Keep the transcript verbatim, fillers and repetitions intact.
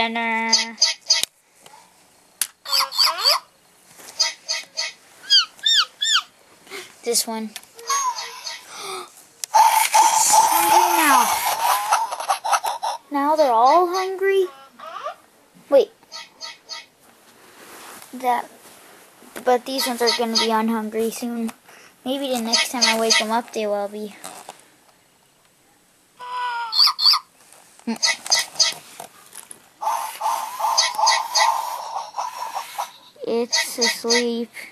dinner. This one. It's hungry now. Now they're all hungry. Wait. That. But these ones are going to be unhungry soon. Maybe the next time I wake them up, they will be. It's asleep.